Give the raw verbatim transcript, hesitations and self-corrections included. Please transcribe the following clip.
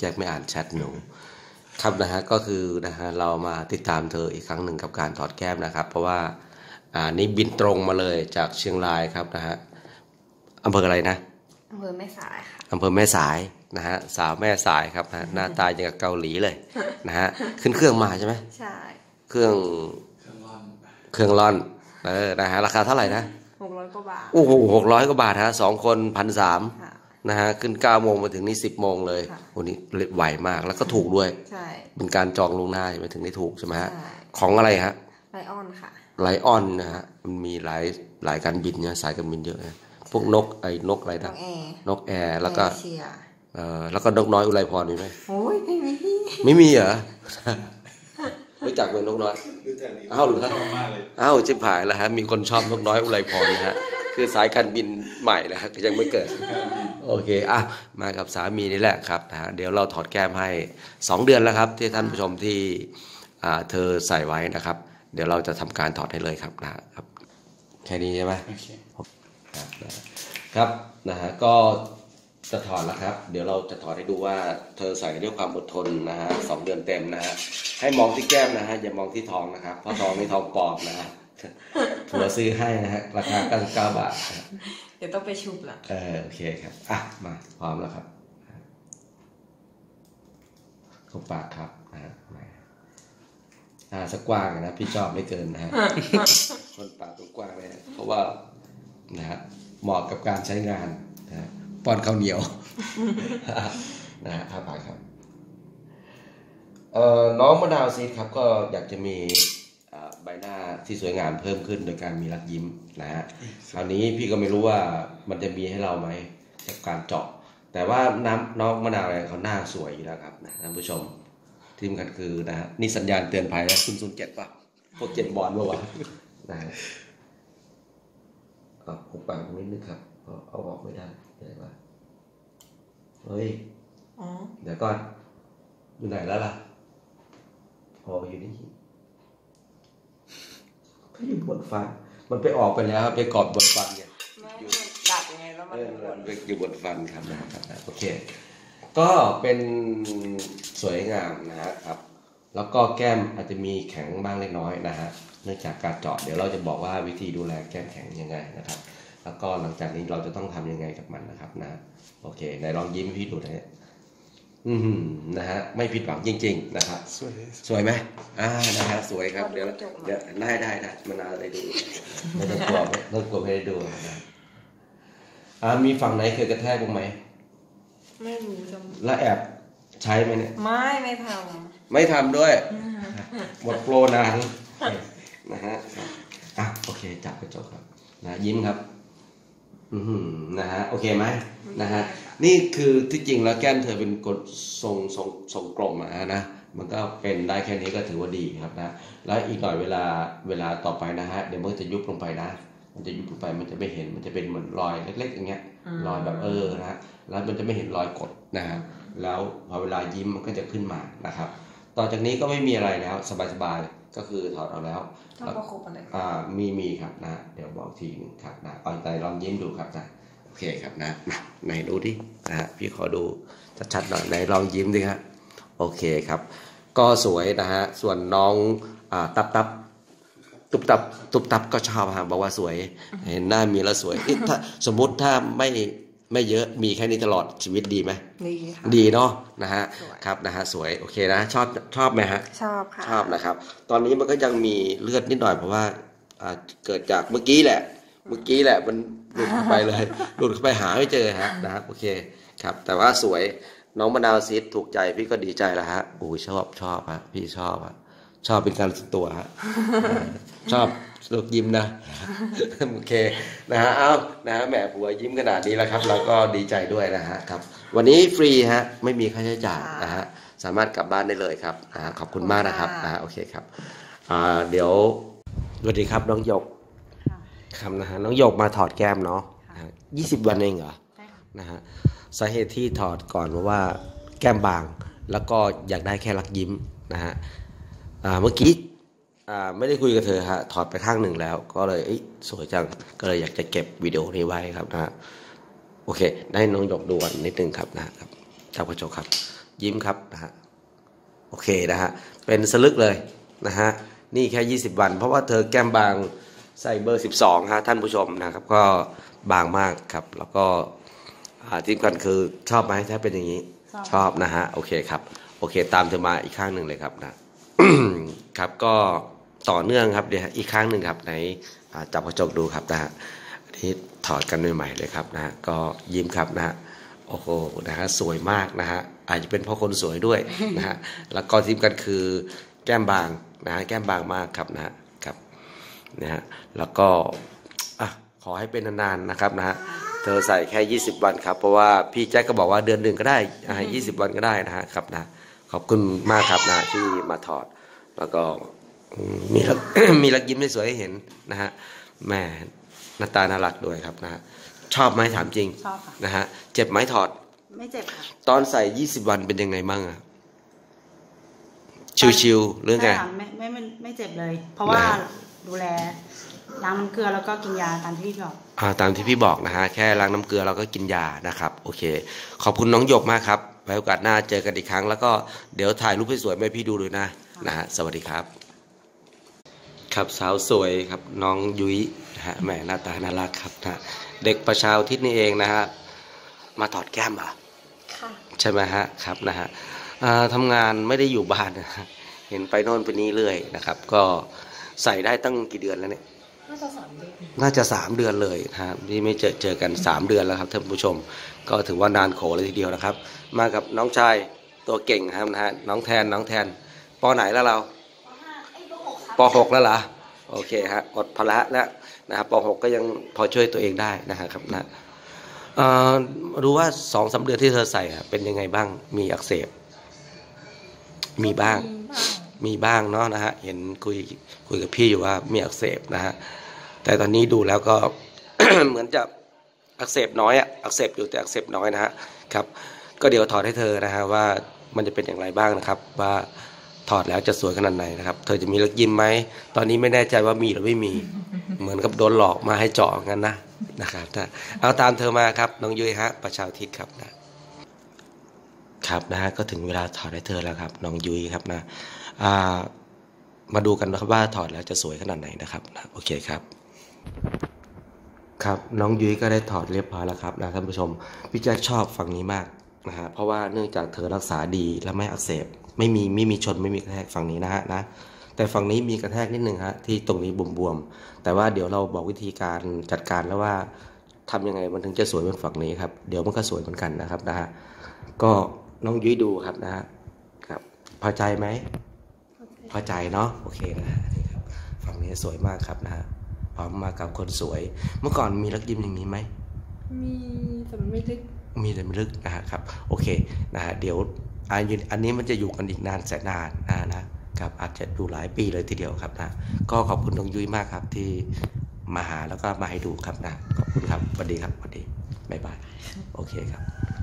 จ็คไม่อ่านแชทหนูครับนะฮะก็คือนะฮะเรามาติดตามเธออีกครั้งหนึ่งกับการถอดแก้มนะครับเพราะว่าอ่านี่บินตรงมาเลยจากเชียงรายครับนะฮะอำเภออะไรนะอำเภอแม่สายค่ะอำเภอแม่สายนะฮะสาวแม่สายครับนะหน้าตาอย่างกับเกาหลีเลยนะฮะขึ้นเครื่องมาใช่ไหมใช่เครื่องเครื่องร่อนเครื่องร่อนเออนะฮะราคาเท่าไหร่นะหกร้อยกว่าบาทโอ้โหหกร้อยกว่าบาทฮะสองคนพันสามนะฮะขึ้นเก้าโมงมาถึงนี่สิบโมงเลยวันนี้ไวมากแล้วก็ถูกด้วยใช่เป็นการจองล่วงหน้าใช่ไหมถึงได้ถูกใช่ไหมฮะของอะไรฮะไลออนค่ะไลออนนะฮะมันมีหลายหลายการบินเนี่ยสายการบินเยอะนะพวกนกไอ้นกอะไรนะนกแอร์แล้วก็เอ่อแล้วก็นกน้อยอุไรพรมีไหมโอ้ยไม่มีไม่มีเหรอรู้จักเป็นนกน้อยอ้าวหรือครับอ้าวจิบหายแล้วฮะมีคนชอบนกน้อยอุไรพรนะฮะคือสายการบินใหม่นะฮะยังไม่เกิดโอเคอ่ะมากับสามีนี่แหละครับนะฮะเดี๋ยวเราถอดแก้มให้สองเดือนแล้วครับที่ท่านผู้ชมที่อ่าเธอใส่ไว้นะครับเดี๋ยวเราจะทำการถอดให้เลยครับนะครับแค่นี้ใช่ไหมครับครับนะฮะก็จะถอดแล้วครับเดี๋ยวเราจะถอดให้ดูว่าเธอใส่ด้วยความอดทนนะฮะสองเดือนเต็มนะฮะให้มองที่แก้มนะฮะอย่ามองที่ท้องนะครับเพราะท้องนี่ท้องปลอมนะฮะผัวซื้อให้นะฮะราคาเก้าสิบเก้าบาทเดี๋ยวต้องไปชุบละเออโอเคครับอ่ะมาพร้อมแล้วครับเข้าปากครับนะฮะอ่าสักกว้างนะพี่ชอบไม่เกินนะฮะคนปากตรงกว้างเลยเพราะว่านะฮะเหมาะกับการใช้งานนะป้อนข้าวเหนียวนะฮะข้าวปากครับเอ่อน้องมะนาวซีดครับก็อยากจะมีใบหน้าที่สวยงามเพิ่มขึ้นโดยการมีรักยิ้มนะฮะคราวนี้พี่ก็ไม่รู้ว่ามันจะมีให้เราไหมจากการเจาะแต่ว่าน้ำน้องมะนาวเขาหน้าสวยอยู่แล้วครับนะท่านผู้ชมทีมกันคือนะฮะนี่สัญญาณเตือนภัยแล้วคุณศูนย์เจ็ดป่ะพวกเจ็ดบอลเมื่อวานนะฮะเอาหุบปากนิดนึงครับเอาออกไม่ได้อะไรวะเฮ้ยเดี๋ยวก่อนอยู่ไหนแล้วล่ะพออยู่นี่ก็อยู่บนฟันมันไปออกไปแล้วไปกอดบนฟันเนี่ยอยู่ตัดยังไงแล้วมันอยู่บนฟันครับนะครับโอเคก็เป็นสวยงามนะฮะครับแล้วก็แก้มอาจจะมีแข็งบ้างเล็กน้อยนะฮะเนื่องจากการเจาะเดี๋ยวเราจะบอกว่าวิธีดูแลแก้มแข็งยังไงนะครับแล้วก็หลังจากนี้เราจะต้องทำยังไงกับมันนะครับนะโอเคไหนลองยิ้มพี่ดูนะฮะอืมนะฮะไม่ผิดหวังจริงๆนะครับสวยสวยไหมอ่านะฮะสวยครับเดี๋ยวเดี๋ยวได้ได้ได้มานานได้ดูไม่ต้องกลัวไม่ต้องกลัวไม่ได้ดูนะอ่ามีฝั่งไหนเคยกระแทกบ้างไหมไม่รู้จังแล้วแอบใช้ไหมเนี่ยไม่ไม่ทำไม่ทำด้วยหมดโปรนานนะฮะอ่ะโอเคจับกระจกครับนะยิ้มครับอืมนะฮะโอเคไหมนะฮะนี่คือที่จริงแล้วแก้มเธอเป็นกดทรงทรงทรงกลมนะนะมันก็เป็นได้แค่นี้ก็ถือว่าดีครับนะแล้วอีกหน่อยเวลาเวลาต่อไปนะฮะเดี๋ยวมันจะยุบลงไปนะมันจะยุบลงไปมันจะไม่เห็นมันจะเป็นเหมือนรอยเล็กๆอย่างเงี้ยรอยแบบเออนะแล้วมันจะไม่เห็นรอยกดนะฮะแล้วพอเวลายิ้มมันก็จะขึ้นมานะครับต่อจากนี้ก็ไม่มีอะไรแล้วสบายๆก็คือถอดเอาแล้วต้องประคบอะไรอ่ามีมีครับนะเดี๋ยวบอกทีนึงครับนะเอาใจลองยิ้มดูครับนะโอเคครับนะไหนดูดินะฮะพี่ขอดูชัดๆหน่อยไหนลองยิ้มดิครับโอเคครับก็สวยนะฮะส่วนน้องอ่าตับตับตุบตับตุบตับก็ชอบฮะบอกว่าสวยเห็นหน้ามีแล้วสวยถ้าสมมุติถ้าไม่ไม่เยอะมีแค่นี้ตลอดชีวิตดีไหมดีค่ะดีเนาะนะฮะครับนะฮะสวยโอเคนะชอบชอบไหมฮะชอบค่ะชอบนะครับตอนนี้มันก็ยังมีเลือดนิดหน่อยเพราะว่าเกิดจากเมื่อกี้แหละเมื่อกี้แหละมันหลุดไปเลยหลุดไปหาไม่เจอฮะนะครับโอเคครับแต่ว่าสวยน้องมะนาวซีดถูกใจพี่ก็ดีใจแล้วฮะโอ้ยชอบชอบฮะพี่ชอบฮะชอบเป็นการส่วนตัวฮะชอบลูกยิ้มนะโอเคนะฮะเอานะฮะแหมผัวยิ้มขนาดนี้แล้วครับเราก็ดีใจด้วยนะฮะครับวันนี้ฟรีฮะไม่มีค่าใช้จ่ายนะฮะสามารถกลับบ้านได้เลยครับนะขอบคุณมากนะครับนะโอเคครับอ่าเดี๋ยวสวัสดีครับน้องหยกครับนะฮะน้องหยกมาถอดแก้มเนาะยี่สิบวันเองเหรอนะฮะสาเหตุที่ถอดก่อนเพราะว่าแก้มบางแล้วก็อยากได้แค่รักยิ้มนะฮะเมื่อกี้ไม่ได้คุยกับเธอฮะถอดไปข้างหนึ่งแล้วก็เลยสวยจังก็เลยอยากจะเก็บวิดีโอนี้ไว้ครับนะโอเคได้น้องหยกดูกันนิดนึงครับนะครับจับกระจกครับยิ้มครับนะฮะโอเคนะฮะเป็นสลึกเลยนะฮะนี่แค่ยี่สิบวันเพราะว่าเธอแก้มบางใส่เบอร์สิบสองฮะท่านผู้ชมนะครับก็บางมากครับแล้วก็ที่สำคัญคือชอบไหมถ้าเป็นอย่างนี้ชอบนะฮะโอเคครับโอเคตามเธอมาอีกข้างหนึ่งเลยครับนะ ครับก็ต่อเนื่องครับเดี๋ยวอีกครั้งหนึ่งครับไหนจับกระจกดูครับนะฮะอันนี้ถอดกันใหม่ๆเลยครับนะฮะก็ยิ้มครับนะฮะโอ้โหนะฮะสวยมากนะฮะอาจจะเป็นเพราะคนสวยด้วย นะฮะแล้วก็ที่สำคัญคือแก้มบางนะฮะแก้มบางมากครับนะฮะครับนะฮะแล้วก็อ่ะขอให้เป็นนานๆนะครับนะฮะเธอใส่แค่ยี่สิบวันครับเพราะว่าพี่แจ็คก็บอกว่าเดือนหนึ่งก็ได้อ่ายี่สิบวันก็ได้นะฮะครับนะขอบคุณมากครับนะที่มาถอดแล้วก็มีรัก มีรักยิ้มสวยให้เห็นนะฮะแม่หน้าตาน่ารักด้วยครับนะชอบไหมถามจริงชอบค่ะนะฮะเจ็บไหมถอดไม่เจ็บค่ะตอนใส่ยี่สิบวันเป็นยังไงบ้างอะชิวๆเรื่องไงไม่ไม่ไม่ไม่เจ็บเลย เพราะว่าดูแลล้างน้ำเกลือแล้วก็กินยาตามที่พี่บอกอ่าตามที่พี่บอกนะฮะแค่ล้างน้ำเกลือแล้วก็กินยานะครับโอเคขอบคุณน้องหยกมากครับไว้โอกาสหน้าเจอกันอีกครั้งแล้วก็เดี๋ยวถ่ายรูปให้สวยให้พี่ดูด้วยนะนะฮะสวัสดีครับครับสาวสวยครับน้องยุ้ยนะฮะแหมหน้าตาน่ารักครับนะเด็กประชาอุทิศนี่เองนะฮะมาถอดแก้มอ่ะค่ะใช่ไหมฮะครับนะฮะทำงานไม่ได้อยู่บ้านนะเห็นไปโน่นไปนี่เรื่อยนะครับก็ใส่ได้ตั้งกี่เดือนแล้วเนี่ยน่าจะสามเดือนน่าจะสามเดือนเลยนะครับที่ไม่เจอเจอกันสามเดือนแล้วครับท่านผู้ชมก็ถือว่านานโขเลยทีเดียวนะครับมากับน้องชายตัวเก่งครับนะฮะน้องแทนน้องแทนป.ไหนแล้วเราป.หกแล้วเหรอโอเคฮะอดภาระแล้วนะครับป.หกก็ยังพอช่วยตัวเองได้นะครับนะรู้ว่าสองสามเดือนที่เธอใส่เป็นยังไงบ้างมีอักเสบมีบ้างมีบ้างเนาะนะฮะเห็นคุยคุยกับพี่อยู่ว่ามีอักเสบนะฮะแต่ตอนนี้ดูแล้วก็ เหมือนจะอักเสบน้อยอะอักเสบอยู่แต่อักเสบน้อยนะฮะครับก็เดี๋ยวถอดให้เธอนะฮะว่ามันจะเป็นอย่างไรบ้างนะครับว่าถอดแล้วจะสวยขนาดไหนนะครับเธอจะมีรักยิ้มไหมตอนนี้ไม่แน่ใจว่ามีหรือไม่มี เหมือนกับโดนหลอกมาให้เจาะงั้นนะนะครับเอาตามเธอมาครับน้องยุ้ยฮะประชาอุทิศครับนะครับนะฮะก็ถึงเวลาถอดให้เธอแล้วครับน้องยุ้ยครับนะมาดูกันนะครับว่าถอดแล้วจะสวยขนาดไหนนะครับนะโอเคครับครับน้องยุ้ยก็ได้ถอดเรียบร้อยแล้วครับนะท่านผู้ชมพี่แจ๊คชอบฝั่งนี้มากนะฮะเพราะว่าเนื่องจากเธอรักษาดีและไม่อักเสบไม่มีไม่มีชนไม่มีกระแทกฝั่งนี้นะฮะนะแต่ฝั่งนี้มีกระแทกนิดนึงฮะที่ตรงนี้บวมๆแต่ว่าเดี๋ยวเราบอกวิธีการจัดการแล้วว่าทำยังไงมันถึงจะสวยเหมือนฝั่งนี้ครับเดี๋ยวมันก็สวยเหมือนกันนะครับนะฮะก็น้องยุ้ยดูครับนะฮะครับพอใจไหมพอใจเนาะโอเคนะฮะนี่ครับฝั่งนี้สวยมากครับนะฮะพร้อมมากับคนสวยเมื่อก่อนมีรักยิ้มอย่างนี้ไหมมีแต่ไม่ลึกมีแต่ไม่ลึกนะฮะครับโอเคนะฮะเดี๋ยวอันนี้มันจะอยู่กันอีกนานแสนนานนะนะครับอาจจะดูหลายปีเลยทีเดียวครับนะก็ขอบคุณน้องยุ้ยมากครับที่มาหาแล้วก็มาให้ดูครับนะขอบคุณครับสวัสดีครับสวัสดีบ๊ายบายโอเคครับ